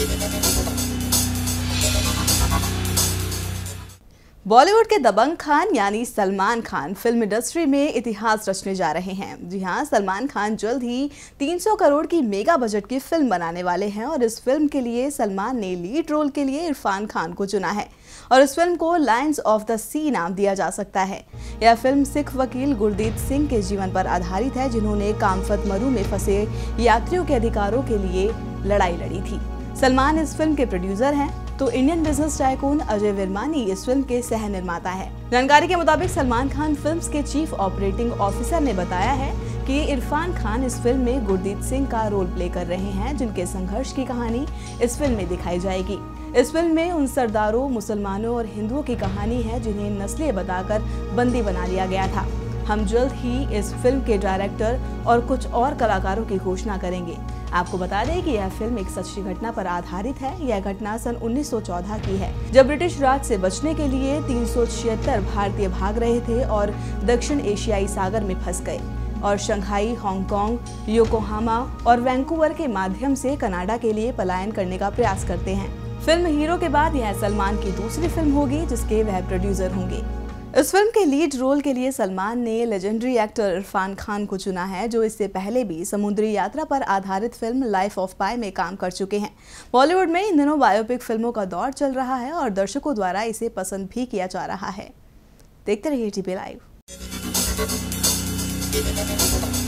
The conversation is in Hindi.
बॉलीवुड के दबंग खान यानी सलमान खान फिल्म इंडस्ट्री में इतिहास रचने जा रहे हैं। जी हां, सलमान खान जल्द ही 300 करोड़ की मेगा बजट की फिल्म बनाने वाले हैं और इस फिल्म के लिए सलमान ने लीड रोल के लिए इरफान खान को चुना है और इस फिल्म को लायंस ऑफ द सी नाम दिया जा सकता है। यह फिल्म सिख वकील गुरदीप सिंह के जीवन पर आधारित है, जिन्होंने कामफत मरु में फंसे यात्रियों के अधिकारों के लिए लड़ाई लड़ी थी। सलमान इस फिल्म के प्रोड्यूसर हैं, तो Indian business tycoon Ajay Virmani इस फिल्म के सह निर्माता है। जानकारी के मुताबिक सलमान खान फिल्म्स के चीफ ऑपरेटिंग ऑफिसर ने बताया है कि इरफान खान इस फिल्म में गुरदीप सिंह का रोल प्ले कर रहे हैं, जिनके संघर्ष की कहानी इस फिल्म में दिखाई जाएगी। इस फिल्म में उन सरदारों, मुसलमानों और हिंदुओं की कहानी है जिन्हें नस्लें बताकर बंदी बना लिया गया था। हम जल्द ही इस फिल्म के डायरेक्टर और कुछ और कलाकारों की घोषणा करेंगे। आपको बता दें कि यह फिल्म एक सच्ची घटना पर आधारित है। यह घटना सन 1914 की है, जब ब्रिटिश राज से बचने के लिए 376 भारतीय भाग रहे थे और दक्षिण एशियाई सागर में फंस गए और शंघाई, हांगकांग, योकोहामा और वैंकूवर के माध्यम से कनाडा के लिए पलायन करने का प्रयास करते हैं। फिल्म हीरो के बाद यह सलमान की दूसरी फिल्म होगी जिसके वह प्रोड्यूसर होंगे। इस फिल्म के लीड रोल के लिए सलमान ने लेजेंडरी एक्टर इरफान खान को चुना है, जो इससे पहले भी समुद्री यात्रा पर आधारित फिल्म लाइफ ऑफ पाई में काम कर चुके हैं। बॉलीवुड में इन दिनों बायोपिक फिल्मों का दौर चल रहा है और दर्शकों द्वारा इसे पसंद भी किया जा रहा है। देखते रहिए टीपी लाइव।